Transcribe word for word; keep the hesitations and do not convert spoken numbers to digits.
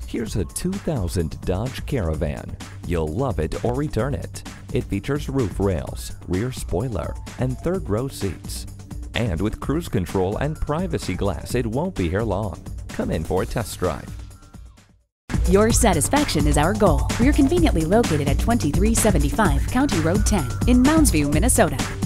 Here's a two thousand Dodge Caravan. You'll love it or return it. It features roof rails, rear spoiler, and third row seats. And with cruise control and privacy glass, it won't be here long. Come in for a test drive. Your satisfaction is our goal. We're conveniently located at twenty-three seventy-five County Road ten in Mounds View, Minnesota.